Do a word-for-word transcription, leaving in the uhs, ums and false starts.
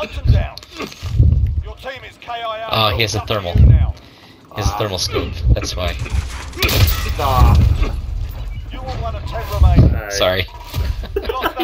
Hunt them down. Your team is K I A. Oh, he has a It's up to thermal. you now. He has a thermal scope. That's why. Ah. You will one of ten remaining. Alright. Sorry. You lost that